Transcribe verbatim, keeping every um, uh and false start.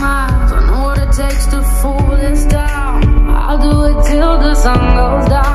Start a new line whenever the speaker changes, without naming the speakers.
miles. I know what it takes to fool this town. I'll do it till the sun goes down.